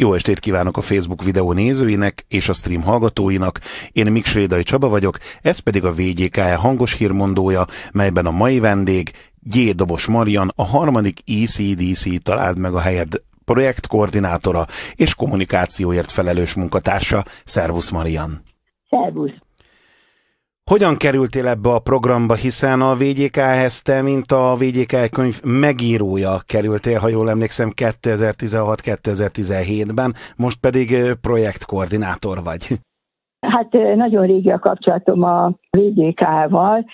Jó estét kívánok a Facebook videó nézőinek és a stream hallgatóinak. Én Miksrédai Csaba vagyok, ez pedig a VGKE hangos hírmondója, melyben a mai vendég G. Dobos Marian, a harmadik ECDC Találd meg a helyed projektkoordinátora és kommunikációért felelős munkatársa. Szervusz Marian! Szervusz! Hogyan kerültél ebbe a programba, hiszen a VGKE-hez te, mint a VGKE könyv megírója kerültél, ha jól emlékszem, 2016-2017-ben, most pedig projektkoordinátor vagy. Hát nagyon régi a kapcsolatom a VGKE-val.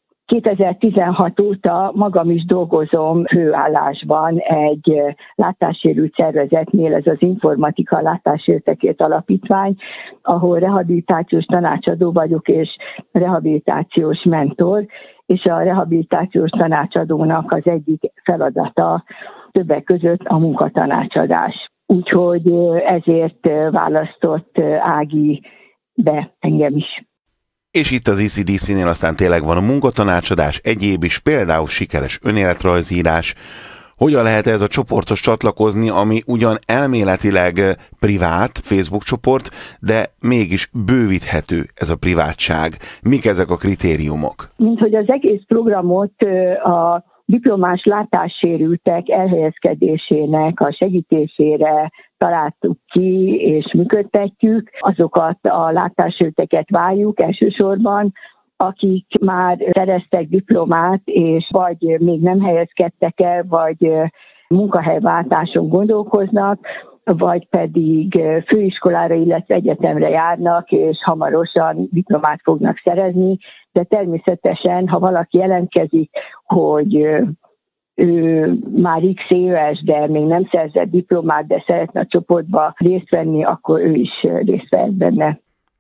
2016 óta magam is dolgozom főállásban egy látássérült szervezetnél, ez az Informatika Látássérültekért Alapítvány, ahol rehabilitációs tanácsadó vagyok és rehabilitációs mentor, és a rehabilitációs tanácsadónak az egyik feladata többek között a munkatanácsadás. Úgyhogy ezért választott Ági be engem is. És itt az ECDC-nél aztán tényleg van a munkatanácsadás, egyéb is, például sikeres önéletrajzírás. Hogyan lehet ez a csoportos csatlakozni, ami ugyan elméletileg privát Facebook csoport, de mégis bővíthető ez a privátság? Mik ezek a kritériumok? Mint hogy az egész programot a diplomás látássérültek elhelyezkedésének a segítésére találtuk ki és működtetjük. Azokat a látássérülteket várjuk elsősorban, akik már szereztek diplomát, és vagy még nem helyezkedtek el, vagy munkahelyváltáson gondolkoznak, vagy pedig főiskolára, illetve egyetemre járnak, és hamarosan diplomát fognak szerezni, de természetesen, ha valaki jelentkezik, hogy ő már x éves, de még nem szerzett diplomát, de szeretne a csoportba részt venni, akkor ő is részt vehet benne.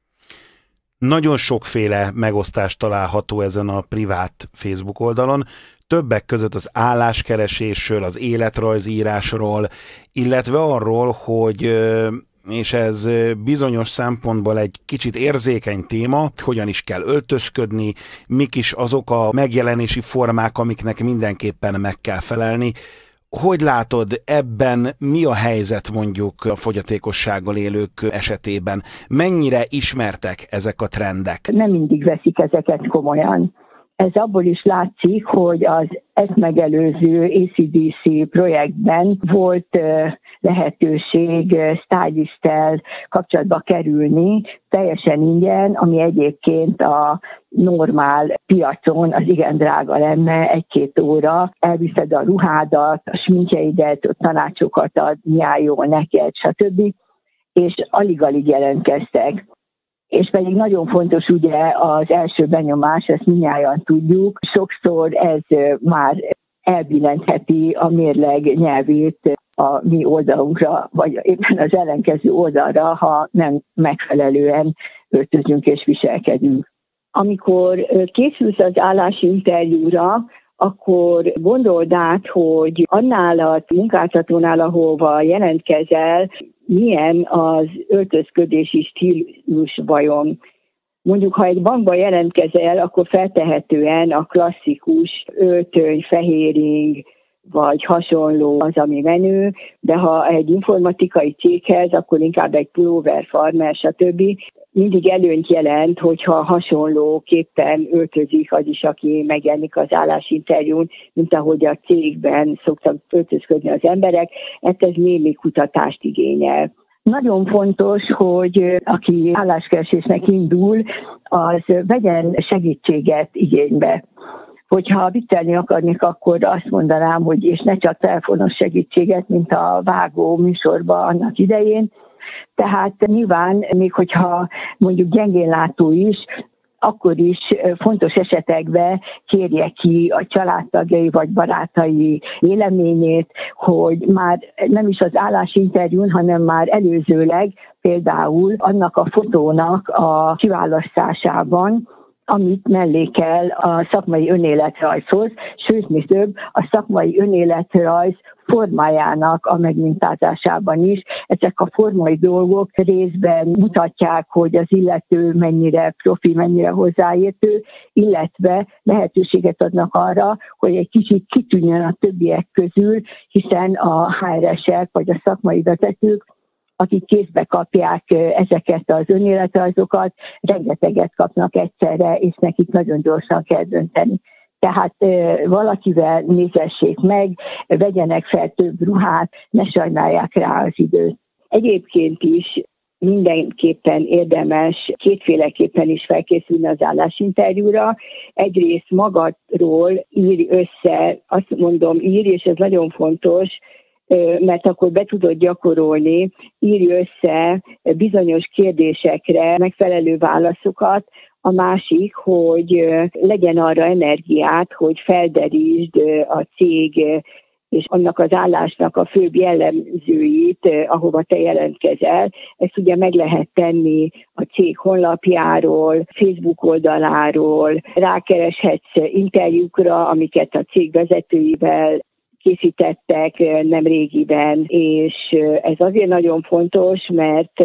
Nagyon sokféle megosztás található ezen a privát Facebook oldalon, többek között az álláskeresésről, az életrajzírásról, illetve arról, hogy, és ez bizonyos szempontból egy kicsit érzékeny téma, hogyan is kell öltözködni, mik is azok a megjelenési formák, amiknek mindenképpen meg kell felelni. Hogy látod, ebben mi a helyzet mondjuk a fogyatékossággal élők esetében? Mennyire ismertek ezek a trendek? Nem mindig veszik ezeket komolyan. Ez abból is látszik, hogy az ezt megelőző ECDC projektben volt lehetőség stylisttel kapcsolatba kerülni, teljesen ingyen, ami egyébként a normál piacon az igen drága lenne, 1-2 óra, elviszed a ruhádat, a sminkjeidet, a tanácsokat ad, milyen jól neked, stb. És alig-alig jelentkeztek. És pedig nagyon fontos ugye az első benyomás, ezt mindnyájan tudjuk, sokszor ez már elbillentheti a mérleg nyelvét a mi oldalunkra, vagy éppen az ellenkező oldalra, ha nem megfelelően öltözünk és viselkedünk. Amikor készülsz az állásinterjúra, akkor gondold át, hogy annál a munkáltatónál, ahova jelentkezel, milyen az öltözködési stílus vajon. Mondjuk, ha egy bankba jelentkezel, akkor feltehetően a klasszikus öltöny, fehéring, vagy hasonló az, ami menő, de ha egy informatikai céghez, akkor inkább egy pulóver, farmer, stb. Mindig előnyt jelent, hogyha hasonlóképpen öltözik az is, aki megjelenik az állásinterjún, mint ahogy a cégben szoktak öltözködni az emberek. Ez némi kutatást igényel. Nagyon fontos, hogy aki álláskeresésnek indul, az vegyen segítséget igénybe. Hogyha viccelni akarnék, akkor azt mondanám, hogy és ne csak telefonos segítséget, mint a vágó műsorban annak idején. Tehát nyilván, még hogyha mondjuk gyengénlátó is, akkor is fontos esetekben kérje ki a családtagjai vagy barátai véleményét, hogy már nem is az állásinterjún, hanem már előzőleg például annak a fotónak a kiválasztásában, amit mellékel a szakmai önéletrajzhoz, sőt, mi több, a szakmai önéletrajz formájának a megmintázásában is. Ezek a formai dolgok részben mutatják, hogy az illető mennyire profi, mennyire hozzáértő, illetve lehetőséget adnak arra, hogy egy kicsit kitűnjön a többiek közül, hiszen a HR-esek vagy a szakmai vezetők akik kézbe kapják ezeket az önéletrajzokat, rengeteget kapnak egyszerre, és nekik nagyon gyorsan kell dönteni. Tehát valakivel nézessék meg, vegyenek fel több ruhát, ne sajnálják rá az időt. Egyébként is mindenképpen érdemes kétféleképpen is felkészülni az állásinterjúra. Egyrészt magadról írj össze, azt mondom írj, és ez nagyon fontos, mert akkor be tudod gyakorolni, írj össze bizonyos kérdésekre megfelelő válaszokat. A másik, hogy legyen arra energiát, hogy felderítsd a cég és annak az állásnak a főbb jellemzőit, ahova te jelentkezel. Ezt ugye meg lehet tenni a cég honlapjáról, Facebook oldaláról, rákereshetsz interjúkra, amiket a cég vezetőivel készítettek nem régiben, és ez azért nagyon fontos, mert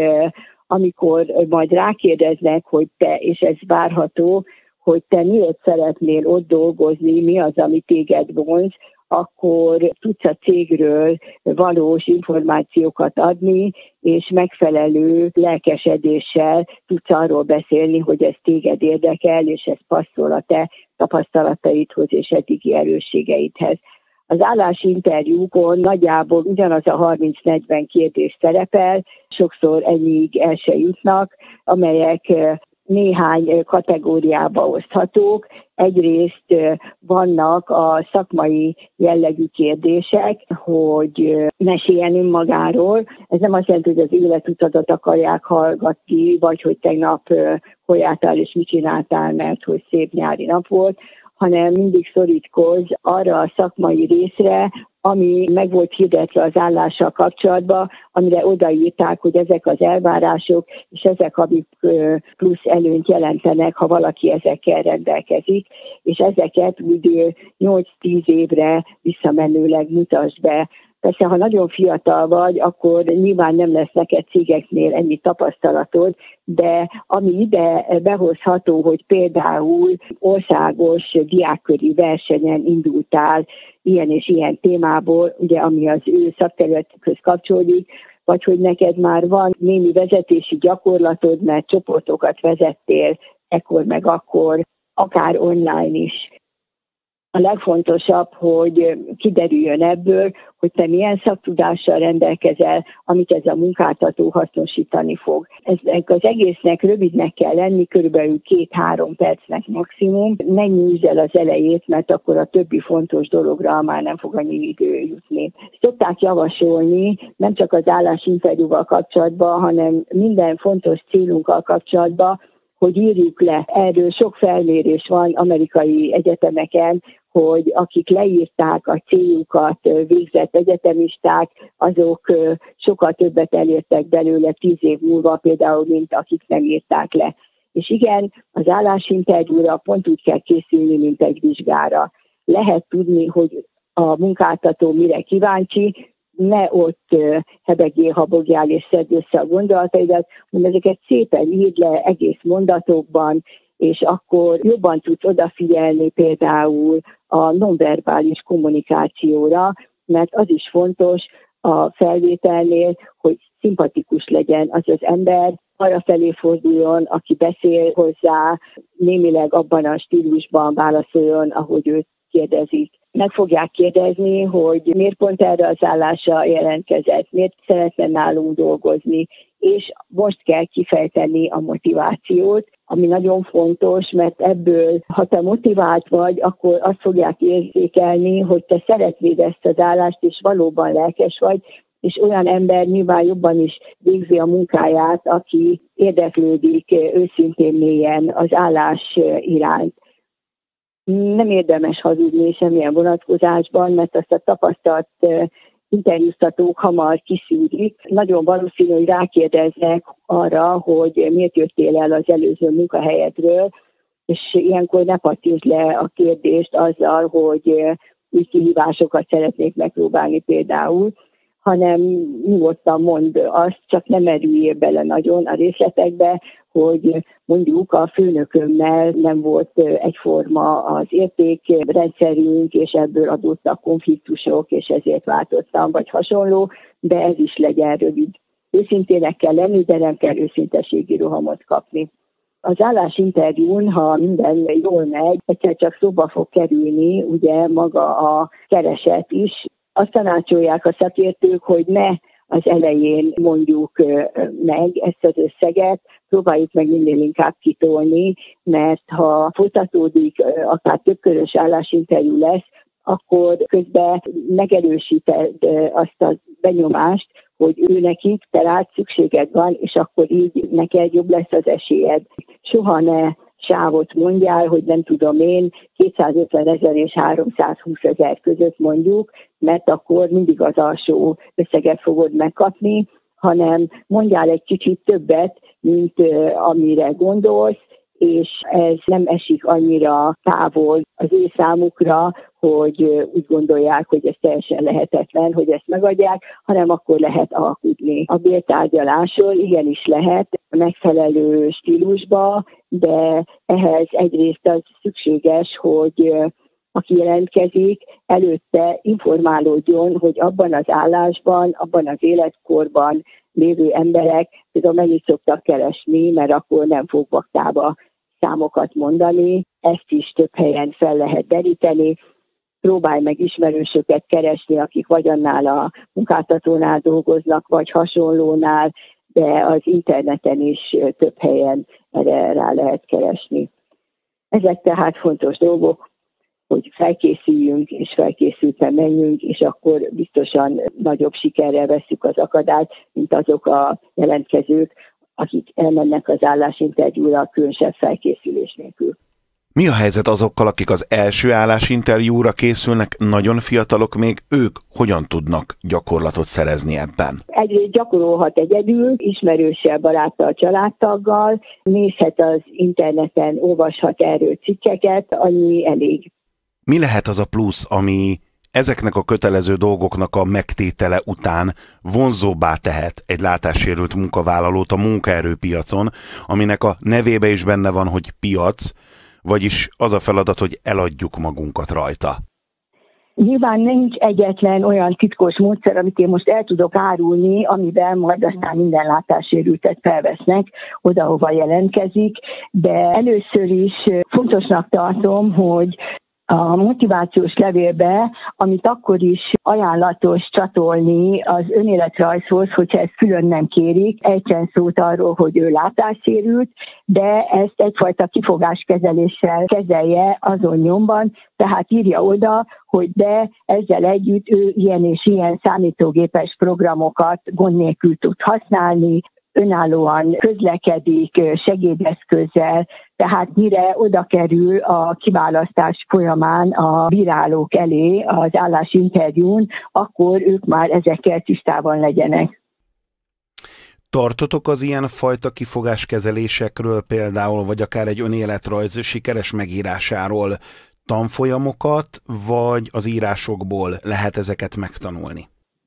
amikor majd rákérdeznek, hogy te, és ez várható, hogy te miért szeretnél ott dolgozni, mi az, ami téged vonz, akkor tudsz a cégről valós információkat adni, és megfelelő lelkesedéssel tudsz arról beszélni, hogy ez téged érdekel, és ez passzol a te tapasztalataidhoz és eddigi erősségeidhez. Az állásinterjúkon nagyjából ugyanaz a 30-40 kérdés szerepel, sokszor ennyiig el se jutnak, amelyek néhány kategóriába oszthatók. Egyrészt vannak a szakmai jellegű kérdések, hogy meséljen önmagáról. Ez nem azt jelenti, hogy az életutadat akarják hallgatni, vagy hogy tegnap hol jártál és mit csináltál, mert hogy szép nyári nap volt, hanem mindig szorítkozz arra a szakmai részre, ami meg volt hirdetve az állással kapcsolatban, amire odaírták, hogy ezek az elvárások, és ezek, amik plusz előnyt jelentenek, ha valaki ezekkel rendelkezik, és ezeket úgy 8-10 évre visszamenőleg mutasd be. Persze, ha nagyon fiatal vagy, akkor nyilván nem lesz neked cégeknél ennyi tapasztalatod, de ami ide behozható, hogy például országos diákköri versenyen indultál ilyen és ilyen témából, ugye ami az ő szakterületükhöz kapcsolódik, vagy hogy neked már van némi vezetési gyakorlatod, mert csoportokat vezettél ekkor meg akkor, akár online is. A legfontosabb, hogy kiderüljön ebből, hogy te milyen szaktudással rendelkezel, amit ez a munkáltató hasznosítani fog. Ezek az egésznek rövidnek kell lenni, körülbelül 2-3 percnek maximum. Ne nyújtsd el az elejét, mert akkor a többi fontos dologra már nem fog annyi idő jutni. Szokták javasolni, nem csak az állásinterjúval kapcsolatban, hanem minden fontos célunkkal kapcsolatban, hogy írjuk le. Erről sok felmérés van amerikai egyetemeken, hogy akik leírták a céljukat, végzett egyetemisták, azok sokkal többet elértek belőle 10 év múlva, például, mint akik nem írták le. És igen, az állásinterjúra pont úgy kell készülni, mint egy vizsgára. Lehet tudni, hogy a munkáltató mire kíváncsi, ne ott hebegjél, habogjál és szedd össze a gondolataidat, hanem ezeket szépen írd le egész mondatokban, és akkor jobban tudsz odafigyelni például a nonverbális kommunikációra, mert az is fontos a felvételnél, hogy szimpatikus legyen az az ember, arra felé forduljon, aki beszél hozzá, némileg abban a stílusban válaszoljon, ahogy őt kérdezik. Meg fogják kérdezni, hogy miért pont erre az állásra jelentkezett, miért szeretne nálunk dolgozni, és most kell kifejteni a motivációt, ami nagyon fontos, mert ebből, ha te motivált vagy, akkor azt fogják érzékelni, hogy te szeretnéd ezt az állást, és valóban lelkes vagy, és olyan ember nyilván jobban is végzi a munkáját, aki érdeklődik őszintén mélyen az állás iránt. Nem érdemes hazudni semmilyen vonatkozásban, mert azt a tapasztalt interjúztatók hamar kiszűrik. Nagyon valószínű, hogy rákérdeznek arra, hogy miért jöttél el az előző munkahelyedről, és ilyenkor ne pattítsd le a kérdést azzal, hogy új kihívásokat szeretnék megpróbálni például, hanem nyugodtan mondd azt, csak nem merüljél bele nagyon a részletekbe, hogy mondjuk a főnökömmel nem volt egyforma az értékrendszerünk, és ebből adódtak konfliktusok, és ezért változtam, vagy hasonló, de ez is legyen rövid. Őszintének kell lenni, de nem kell őszinteségi rohamot kapni. Az állásinterjún, ha minden jól megy, egyszer csak szóba fog kerülni ugye maga a kereset is. Azt tanácsolják a szakértők, hogy ne az elején mondjuk meg ezt az összeget, próbáljuk meg minél inkább kitolni, mert ha folytatódik, akár többkörös állásinterjú lesz, akkor közben megerősíted azt a benyomást, hogy ő nekik te rád szükséged van, és akkor így neked jobb lesz az esélyed. Soha ne sávot mondjál, hogy nem tudom én, 250 000 és 320 000 között mondjuk, mert akkor mindig az alsó összeget fogod megkapni, hanem mondjál egy kicsit többet, mint amire gondolsz, és ez nem esik annyira távol az ő számukra, hogy úgy gondolják, hogy ez teljesen lehetetlen, hogy ezt megadják, hanem akkor lehet alkudni. A bértárgyalásról igenis lehet megfelelő stílusba, de ehhez egyrészt az szükséges, hogy aki jelentkezik, előtte informálódjon, hogy abban az állásban, abban az életkorban lévő emberek például mennyit szoktak keresni, mert akkor nem fog baktába számokat mondani. Ezt is több helyen fel lehet deríteni. Próbálj meg ismerősöket keresni, akik vagy annál a munkáltatónál dolgoznak, vagy hasonlónál, de az interneten is több helyen erre rá lehet keresni. Ezek tehát fontos dolgok, hogy felkészüljünk, és felkészülten menjünk, és akkor biztosan nagyobb sikerrel vesszük az akadályt, mint azok a jelentkezők, akik elmennek az állásinterjúra különösebb felkészülés nélkül. Mi a helyzet azokkal, akik az első állásinterjúra készülnek, nagyon fiatalok még, ők hogyan tudnak gyakorlatot szerezni ebben? Egyrészt gyakorolhat egyedül, ismerőssel, baráttal, családtaggal, nézhet az interneten, olvashat erről cikkeket, annyi elég. Mi lehet az a plusz, ami ezeknek a kötelező dolgoknak a megtétele után vonzóbbá tehet egy látássérült munkavállalót a munkaerőpiacon, aminek a nevébe is benne van, hogy piac, vagyis az a feladat, hogy eladjuk magunkat rajta? Nyilván nincs egyetlen olyan titkos módszer, amit én most el tudok árulni, amivel majd aztán minden látássérültet felvesznek oda, hova jelentkezik, de először is fontosnak tartom, hogy a motivációs levélbe, amit akkor is ajánlatos csatolni az önéletrajzhoz, hogyha ezt külön nem kérik, ejtsen szót arról, hogy ő látássérült, de ezt egyfajta kifogáskezeléssel kezelje azon nyomban, tehát írja oda, hogy de ezzel együtt ő ilyen és ilyen számítógépes programokat gond nélkül tud használni, önállóan közlekedik segédeszközzel, tehát mire oda kerül a kiválasztás folyamán a bírálók elé az állásinterjún, akkor ők már ezekkel tisztában legyenek. Tartotok az ilyen fajta kifogáskezelésekről például, vagy akár egy önéletrajz sikeres megírásáról tanfolyamokat, vagy az írásokból lehet ezeket megtanulni?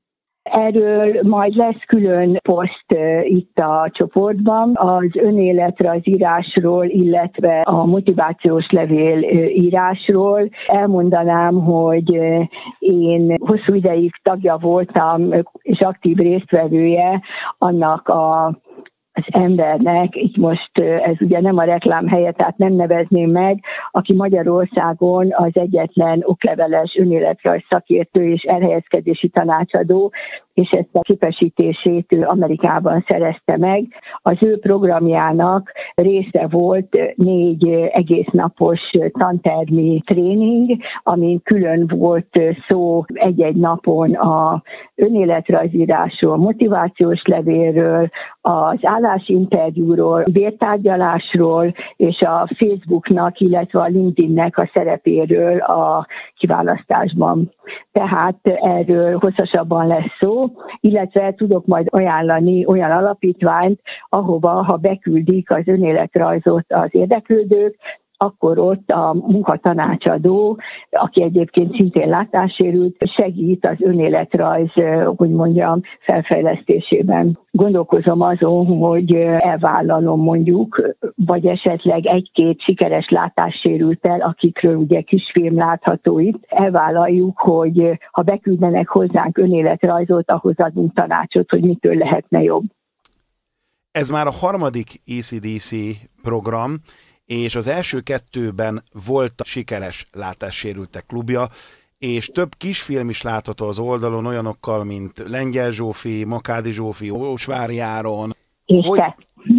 Erről majd lesz külön poszt itt a csoportban, az önéletrajzírásról, illetve a motivációs levél írásról. Elmondanám, hogy én hosszú ideig tagja voltam, és aktív résztvevője annak az embernek, így most ez ugye nem a reklám helye, tehát nem nevezném meg, aki Magyarországon az egyetlen okleveles önéletrajz szakértő és elhelyezkedési tanácsadó, és ezt a képesítését ő Amerikában szerezte meg. Az ő programjának része volt 4 egésznapos tantermi tréning, amin külön volt szó egy-egy napon a önéletrajzírásról, motivációs levélről, az állásinterjúról, bértárgyalásról, és a Facebooknak, illetve a LinkedInnek a szerepéről a kiválasztásban. Tehát erről hosszasabban lesz szó, illetve tudok majd ajánlani olyan alapítványt, ahova, ha beküldik az önéletrajzot az érdeklődők, akkor ott a munkatanácsadó, aki egyébként szintén látássérült, segít az önéletrajz, hogy mondjam, felfejlesztésében. Gondolkozom azon, hogy elvállalom mondjuk, vagy esetleg egy-két sikeres látássérülttel, akikről ugye kisfilm látható itt, elvállaljuk, hogy ha beküldenek hozzánk önéletrajzot, ahhoz adunk tanácsot, hogy mitől lehetne jobb. Ez már a harmadik ECDC program, és az első kettőben volt a sikeres látássérültek klubja, és több kisfilm is látható az oldalon, olyanokkal, mint Lengyel Zsófi, Makádi Zsófi, Ósvárjáron. És te.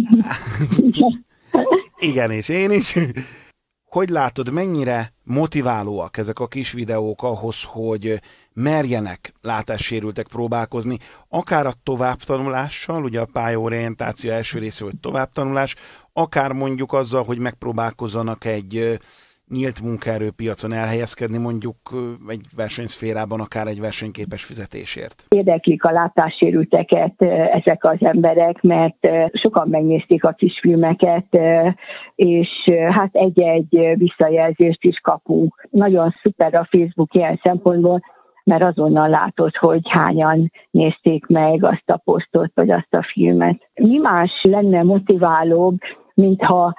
Igen, és én is. Hogy látod, mennyire motiválóak ezek a kis videók ahhoz, hogy merjenek látássérültek próbálkozni, akár a továbbtanulással, ugye a pályaorientáció első része, hogy továbbtanulás, akár mondjuk azzal, hogy megpróbálkozzanak egy nyílt munkaerőpiacon elhelyezkedni, mondjuk egy versenyszférában, akár egy versenyképes fizetésért. Érdeklik a látássérülteket ezek az emberek, mert sokan megnézték a kisfilmeket, és hát egy-egy visszajelzést is kapunk. Nagyon szuper a Facebook ilyen szempontból, mert azonnal látod, hogy hányan nézték meg azt a posztot, vagy azt a filmet. Mi más lenne motiválóbb, mintha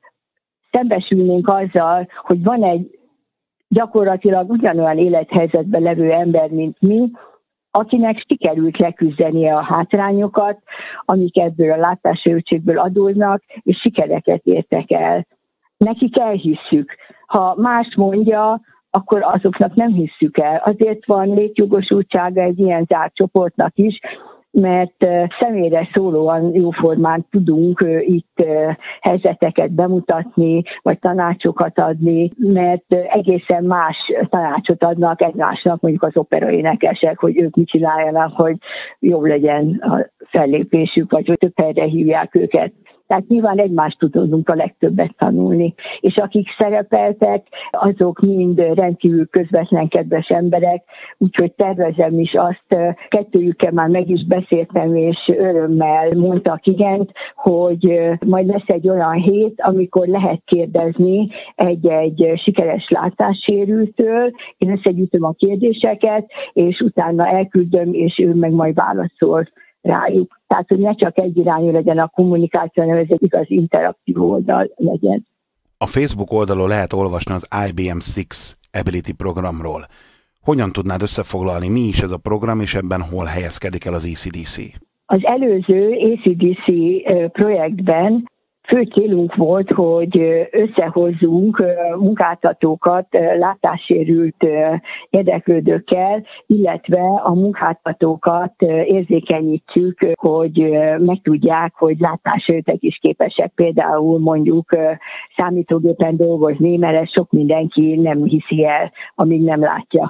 szembesülnénk azzal, hogy van egy gyakorlatilag ugyanolyan élethelyzetben levő ember, mint mi, akinek sikerült leküzdenie a hátrányokat, amik ebből a látássérültségből adódnak, és sikereket értek el. Nekik elhisszük. Ha más mondja, akkor azoknak nem hisszük el. Azért van létjogosultsága egy ilyen zárt csoportnak is, mert személyre szólóan jóformán tudunk itt helyzeteket bemutatni, vagy tanácsokat adni, mert egészen más tanácsot adnak egymásnak, mondjuk az operaénekesek, hogy ők mit csináljanak, hogy jobb legyen a fellépésük, vagy hogy több helyre hívják őket. Tehát nyilván egymást tudunk a legtöbbet tanulni. És akik szerepeltek, azok mind rendkívül közvetlen kedves emberek, úgyhogy tervezem is azt, kettőjükkel már meg is beszéltem, és örömmel mondtak igent, hogy majd lesz egy olyan hét, amikor lehet kérdezni egy-egy sikeres látássérültől. Én összegyűjtöm a kérdéseket, és utána elküldöm, és ő meg majd válaszol rájuk. Tehát, hogy ne csak egyirányú legyen a kommunikáció, hanem ez egy igaz interaktív oldal legyen. A Facebook oldalon lehet olvasni az IBM6 Ability programról. Hogyan tudnád összefoglalni, mi is ez a program, és ebben hol helyezkedik el az ECDC? Az előző ECDC projektben fő célunk volt, hogy összehozzunk munkáltatókat látássérült érdeklődőkkel, illetve a munkáltatókat érzékenyítsük, hogy megtudják, hogy látássérültek is képesek például mondjuk számítógépen dolgozni, mert ezt sok mindenki nem hiszi el, amíg nem látja.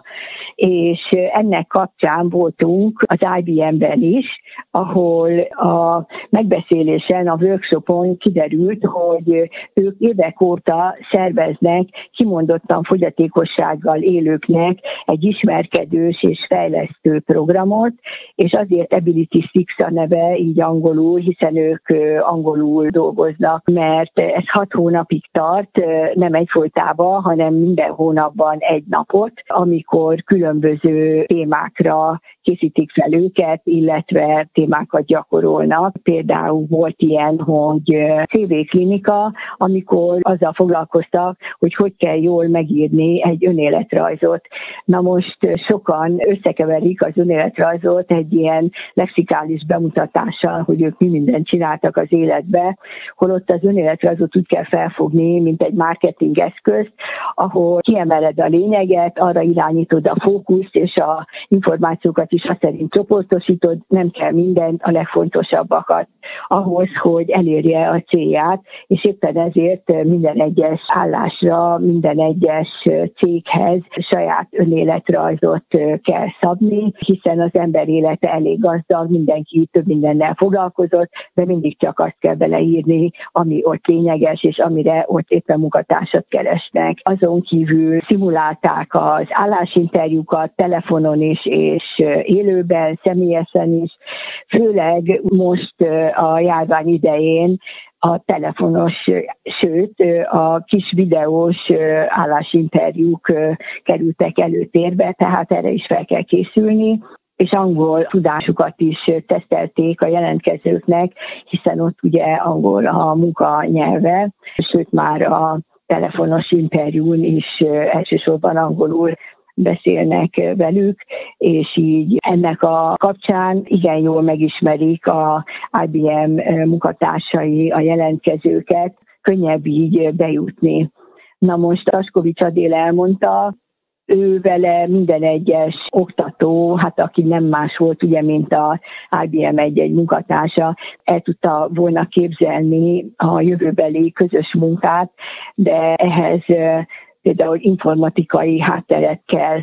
És ennek kapcsán voltunk az IBM-ben is, ahol a megbeszélésen, a workshopon kiderült, hogy ők évek óta szerveznek kimondottan fogyatékossággal élőknek egy ismerkedős és fejlesztő programot, és azért Ability 6 a neve, így angolul, hiszen ők angolul dolgoznak, mert ez 6 hónapig tart, nem egyfolytában, hanem minden hónapban egy napot, amikor különböző témákra készítik fel őket, illetve témákat gyakorolnak. Például volt ilyen, hogy CV klinika, amikor azzal foglalkoztak, hogy kell jól megírni egy önéletrajzot. Na most sokan összekeverik az önéletrajzot egy ilyen lexikális bemutatással, hogy ők mi mindent csináltak az életbe, holott az önéletrajzot úgy kell felfogni, mint egy marketing eszközt, ahol kiemeled a lényeget, arra irányítod a fókuszt, és a információkat is azt szerint csoportosítod, nem kell mindent, a legfontosabbakat ahhoz, hogy elérje a célját, és éppen ezért minden egyes állásra, minden egyes céghez saját önéletrajzot kell szabni, hiszen az ember élete elég gazdag, mindenki több mindennel foglalkozott, de mindig csak azt kell beleírni, ami ott lényeges, és amire ott éppen munkatársat keresnek. Azon kívül szimulálták az állásinterjúkat telefonon is, és élőben, személyesen is, főleg most a járvány idején a telefonos, sőt a kis videós állásinterjúk kerültek előtérbe, tehát erre is fel kell készülni, és angol tudásukat is tesztelték a jelentkezőknek, hiszen ott ugye angol a munkanyelve, sőt már a telefonos interjún is elsősorban angolul beszélnek velük, és így ennek a kapcsán igen jól megismerik a IBM munkatársai a jelentkezőket, könnyebb így bejutni. Na most Askovics Adél elmondta, ő vele minden egyes oktató, hát aki nem más volt, ugye, mint a IBM egy munkatársa, el tudta volna képzelni a jövőbeli közös munkát, de ehhez például informatikai hátteret kell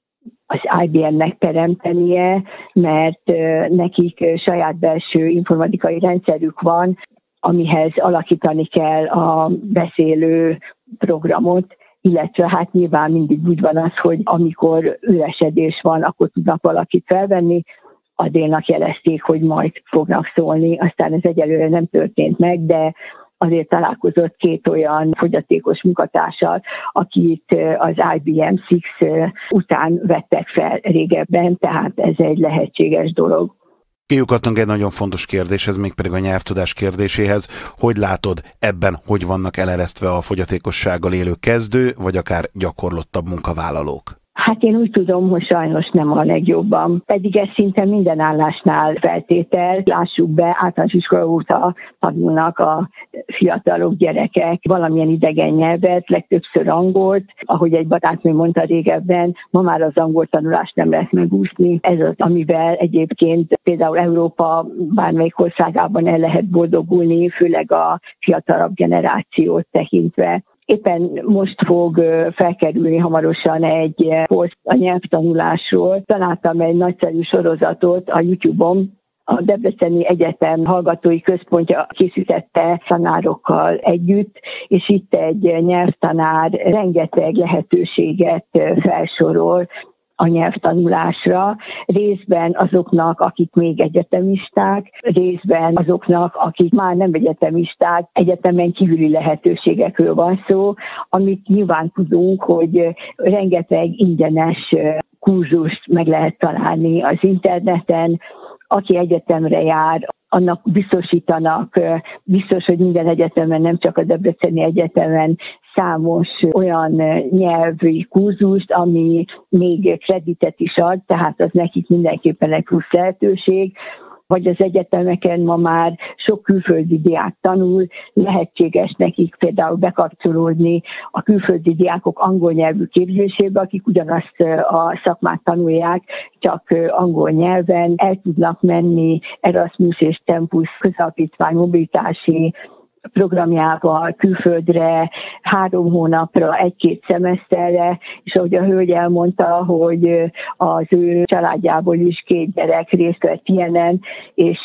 az IBM-nek teremtenie, mert nekik saját belső informatikai rendszerük van, amihez alakítani kell a beszélő programot, illetve hát nyilván mindig úgy van az, hogy amikor üresedés van, akkor tudnak valakit felvenni, Adélnak jelezték, hogy majd fognak szólni, aztán ez egyelőre nem történt meg, de azért találkozott 2 olyan fogyatékos munkatársal, akit az IBM 6 után vettek fel régebben, tehát ez egy lehetséges dolog. Kiukadtunk egy nagyon fontos kérdéshez, mégpedig a nyelvtudás kérdéséhez. Hogy látod ebben, hogy vannak eleresztve a fogyatékossággal élő kezdő, vagy akár gyakorlottabb munkavállalók? Hát én úgy tudom, hogy sajnos nem a legjobban. Pedig ez szinte minden állásnál feltétel. Lássuk be, általános iskola óta tanulnak a fiatalok, gyerekek valamilyen idegen nyelvet, legtöbbször angolt. Ahogy egy barátnő mondta régebben, ma már az angol tanulást nem lehet megúszni. Ez az, amivel egyébként például Európa bármelyik országában el lehet boldogulni, főleg a fiatalabb generációt tekintve. Éppen most fog felkerülni hamarosan egy poszt a nyelvtanulásról. Találtam egy nagyszerű sorozatot a YouTube-on, a Debreceni Egyetem Hallgatói Központja készítette tanárokkal együtt, és itt egy nyelvtanár rengeteg lehetőséget felsorol a nyelvtanulásra, részben azoknak, akik még egyetemisták, részben azoknak, akik már nem egyetemisták, egyetemen kívüli lehetőségekről van szó, amit nyilván tudunk, hogy rengeteg ingyenes kurzust meg lehet találni az interneten, aki egyetemre jár, annak biztosítanak, biztos, hogy minden egyetemen, nem csak a Debreceni Egyetemen számos olyan nyelvi kurzust, ami még kreditet is ad, tehát az nekik mindenképpen egy plusz lehetőség, vagy az egyetemeken ma már sok külföldi diák tanul, lehetséges nekik például bekapcsolódni a külföldi diákok angol nyelvű képzésébe, akik ugyanazt a szakmát tanulják, csak angol nyelven, el tudnak menni Erasmus és Tempus közalapítvány mobilitási programjával külföldre 3 hónapra, 1-2 szemeszterre, és ahogy a hölgy elmondta, hogy az ő családjából is 2 gyerek részt vett ilyenen, és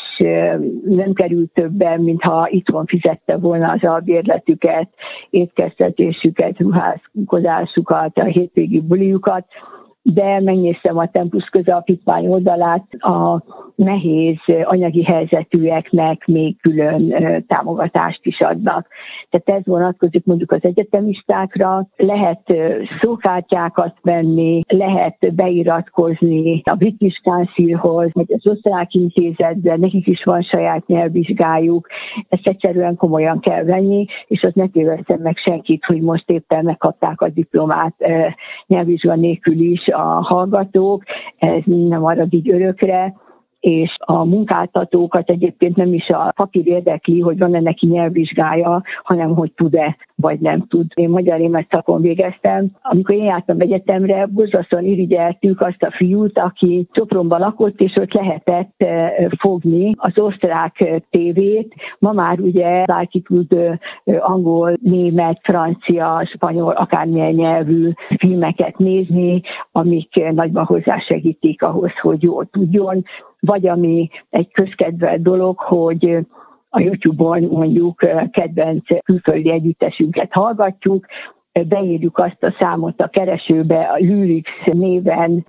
nem került többen, mintha itthon fizette volna az albérletüket, étkeztetésüket, ruházkodásukat, a hétvégi buliukat, de megnéztem a Tempus közalapítvány oldalát, a nehéz anyagi helyzetűeknek még külön támogatást is adnak. Tehát ez vonatkozik mondjuk az egyetemistákra, lehet szókártyákat venni, lehet beiratkozni a British Councilhoz, vagy az osztrák intézetbe, nekik is van saját nyelvvizsgájuk, ezt egyszerűen komolyan kell venni, és az ne tévesztem meg senkit, hogy most éppen megkapták a diplomát nyelvvizsga nélkül is a hallgatók, ez nem marad így örökre, és a munkáltatókat egyébként nem is a papír érdekli, hogy van-e neki nyelvvizsgája, hanem hogy tud-e, vagy nem tud. Én magyar-német szakon végeztem. Amikor én jártam egyetemre, borzasztóan irigyeltük azt a fiút, aki Sopronban lakott, és ott lehetett fogni az osztrák tévét. Ma már ugye bárki tud angol, német, francia, spanyol, akármilyen nyelvű filmeket nézni, amik nagyban hozzásegítik ahhoz, hogy jól tudjon. Vagy ami egy közkedvelt dolog, hogy a YouTube-on mondjuk kedvenc külföldi együttesünket hallgatjuk, beírjuk azt a számot a keresőbe, a Lyrics néven,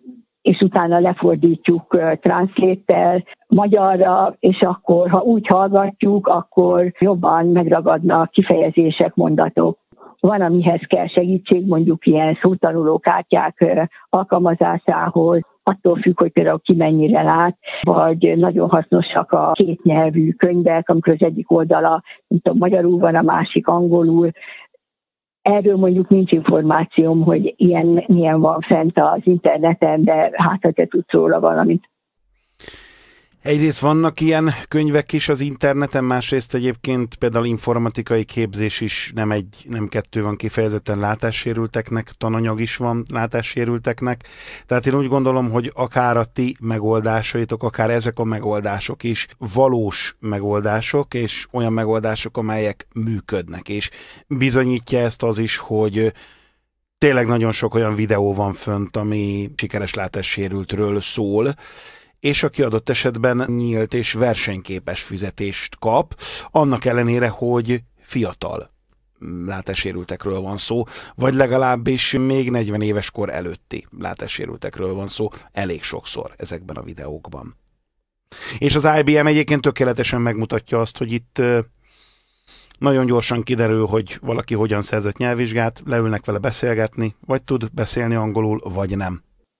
és utána lefordítjuk translate-tel magyarra, és akkor, ha úgy hallgatjuk, akkor jobban megragadnak kifejezések, mondatok. Van, amihez kell segítség, mondjuk ilyen szótanuló kártyák alkalmazásához, attól függ, hogy például ki mennyire lát, vagy nagyon hasznosak a kétnyelvű könyvek, amikor az egyik oldala, nem tudom, magyarul van, a másik angolul. Erről mondjuk nincs információm, hogy milyen van fent az interneten, de hát, ha te tudsz róla valamit. Egyrészt vannak ilyen könyvek is az interneten, másrészt egyébként például informatikai képzés is nem kettő van kifejezetten látássérülteknek, tananyag is van látássérülteknek. Tehát én úgy gondolom, hogy akár a ti megoldásaitok, akár ezek a megoldások is valós megoldások, és olyan megoldások, amelyek működnek. És bizonyítja ezt az is, hogy tényleg nagyon sok olyan videó van fönt, ami sikeres látássérültről szól, és aki adott esetben nyílt és versenyképes fizetést kap, annak ellenére, hogy fiatal látássérültekről van szó, vagy legalábbis még 40 éves kor előtti látássérültekről van szó elég sokszor ezekben a videókban. És az IBM egyébként tökéletesen megmutatja azt, hogy itt nagyon gyorsan kiderül, hogy valaki hogyan szerzett nyelvvizsgát, leülnek vele beszélgetni, vagy tud beszélni angolul, vagy nem.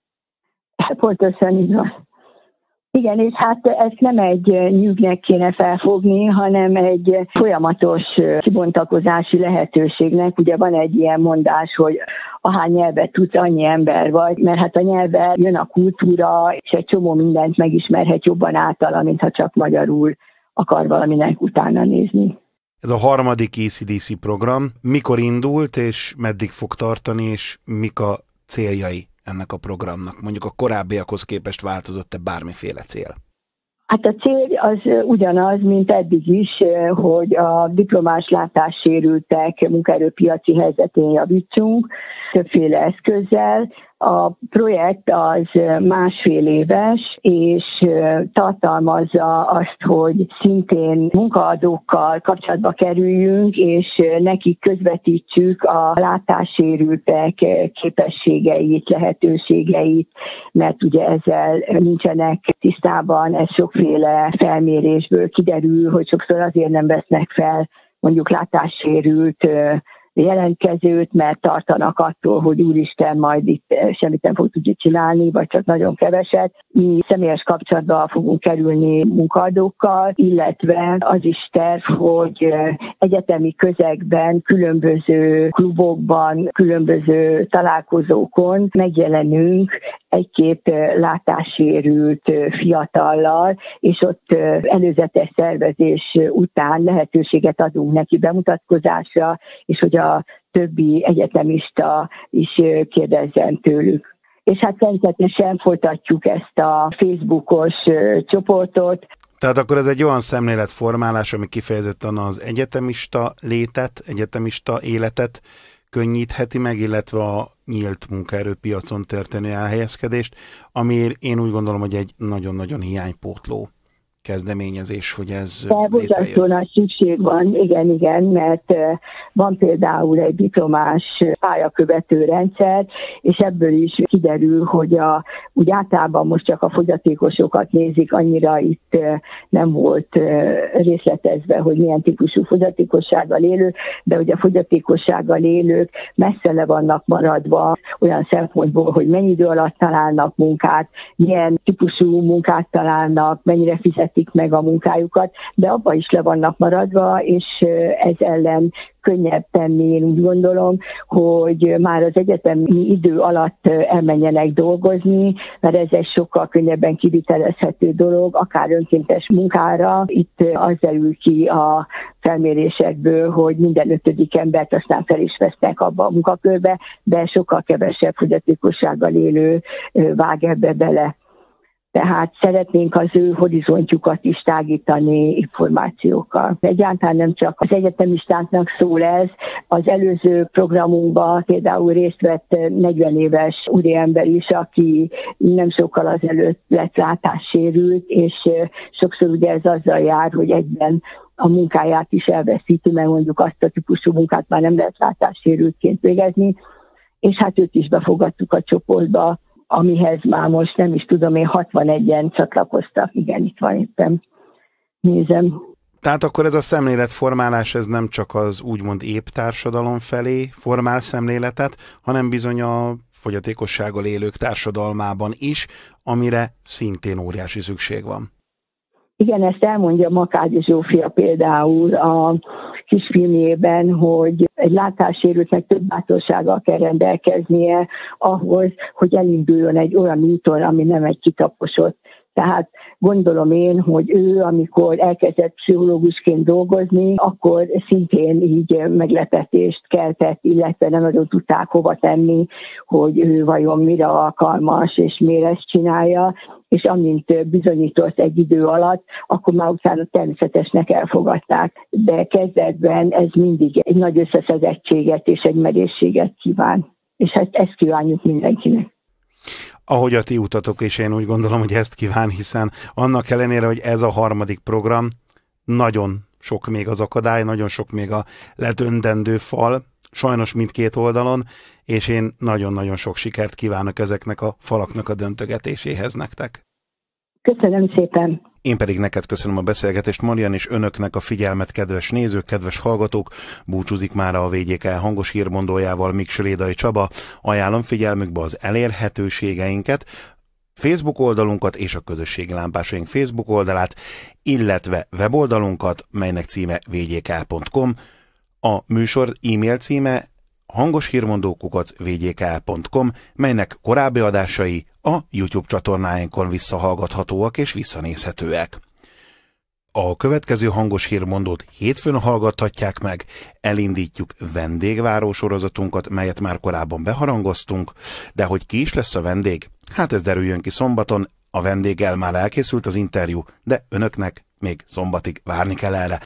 Pontosan így van. Igen, és hát ezt nem egy nyűgnek kéne felfogni, hanem egy folyamatos kibontakozási lehetőségnek. Ugye van egy ilyen mondás, hogy ahány nyelvet tudsz, annyi ember vagy, mert hát a nyelvvel jön a kultúra, és egy csomó mindent megismerhet jobban általa, mintha csak magyarul akar valaminek utána nézni. Ez a harmadik ECDC program. Mikor indult, és meddig fog tartani, és mik a céljai ennek a programnak? Mondjuk a korábbiakhoz képest változott-e bármiféle cél? Hát a cél az ugyanaz, mint eddig is, hogy a diplomás látássérültek munkaerőpiaci helyzetén javítsunk többféle eszközzel. A projekt az 1,5 éves, és tartalmazza azt, hogy szintén munkaadókkal kapcsolatba kerüljünk, és nekik közvetítsük a látássérültek képességeit, lehetőségeit, mert ugye ezzel nincsenek tisztában, ez sokféle felmérésből kiderül, hogy sokszor azért nem vesznek fel mondjuk látássérült jelentkezőt, mert tartanak attól, hogy úristen, majd itt semmit nem fog tudni csinálni, vagy csak nagyon keveset. Mi személyes kapcsolatba fogunk kerülni munkaadókkal, illetve az is terv, hogy egyetemi közegben, különböző klubokban, különböző találkozókon megjelenünk egy-két látássérült fiatallal, és ott előzetes szervezés után lehetőséget adunk neki bemutatkozásra, és hogy a többi egyetemista is kérdezzen tőlük. És hát természetesen folytatjuk ezt a Facebookos csoportot. Tehát akkor ez egy olyan szemléletformálás, ami kifejezetten az egyetemista létet, egyetemista életet könnyítheti meg, illetve a nyílt munkaerőpiacon történő elhelyezkedést, amiért én úgy gondolom, hogy egy nagyon-nagyon hiánypótló kezdeményezés, hogy ez létrejött. Nagy szükség van, igen, mert van például egy diplomás pályakövető rendszer, és ebből is kiderül, hogy úgy általában most csak a fogyatékosokat nézik, annyira itt nem volt részletezve, hogy milyen típusú fogyatékossággal élő, de hogy a fogyatékossággal élők messze le vannak maradva olyan szempontból, hogy mennyi idő alatt találnak munkát, milyen típusú munkát találnak, mennyire fizetik meg a munkájukat, de abban is le vannak maradva, és ez ellen könnyebb tenni, én úgy gondolom, hogy már az egyetemi idő alatt elmenjenek dolgozni, mert ez egy sokkal könnyebben kivitelezhető dolog, akár önkéntes munkára. Itt az derül ki a felmérésekből, hogy minden 5. embert aztán fel is vesznek abba a munkakörbe, de sokkal kevesebb fogyatékossággal élő vág ebbe bele. Tehát szeretnénk az ő horizontjukat is tágítani információkkal. Egyáltalán nem csak az egyetemistáknak szól ez. Az előző programunkban például részt vett 40 éves úriember is, aki nem sokkal azelőtt lett látássérült, és sokszor ugye ez azzal jár, hogy egyben a munkáját is elveszíti, mert mondjuk azt a típusú munkát már nem lehet látássérültként végezni, és hát őt is befogadtuk a csoportba. amihez már most nem is tudom, 61-en csatlakoztak. Igen, itt van éppen. Nézem. Tehát akkor ez a szemléletformálás, ez nem csak az úgymond épp társadalom felé formál szemléletet, hanem bizony a fogyatékossággal élők társadalmában is, amire szintén óriási szükség van. Igen, ezt elmondja Makádi Zsófia például a kisfilmjében, hogy egy látássérültnek több bátorsággal kell rendelkeznie ahhoz, hogy elinduljon egy olyan úton, ami nem egy kitaposott. Tehát gondolom én, hogy ő, amikor elkezdett pszichológusként dolgozni, akkor szintén így meglepetést keltett, illetve nem nagyon tudták hova tenni, hogy ő vajon mire alkalmas, és miért ezt csinálja, és amint bizonyított egy idő alatt, akkor már utána természetesnek elfogadták. De kezdetben ez mindig egy nagy összeszedettséget és egy merészséget kíván. És hát ezt kívánjuk mindenkinek. Ahogy a ti utatok, és én úgy gondolom, hogy ezt kíván, hiszen annak ellenére, hogy ez a harmadik program, nagyon sok még az akadály, nagyon sok még a ledöntendő fal, sajnos mindkét oldalon, és én nagyon-nagyon sok sikert kívánok ezeknek a falaknak a döntögetéséhez nektek. Köszönöm szépen! Én pedig neked köszönöm a beszélgetést, Marian, és önöknek a figyelmet, kedves nézők, kedves hallgatók. Búcsúzik már a VGK hangos hírmondójával Miksrédai Csaba. Ajánlom figyelmükbe az elérhetőségeinket, Facebook oldalunkat és a közösségi lámpásaink Facebook oldalát, illetve weboldalunkat, melynek címe vgk.com. A műsor e-mail címe hangoshírmondó@vgk.com, melynek korábbi adásai a YouTube csatornáinkon visszahallgathatóak és visszanézhetőek. A következő Hangos Hírmondót hétfőn hallgathatják meg, elindítjuk vendégváró sorozatunkat, melyet már korábban beharangoztunk, de hogy ki is lesz a vendég? Hát ez derüljön ki szombaton, a vendéggel már elkészült az interjú, de önöknek még szombatig várni kell erre.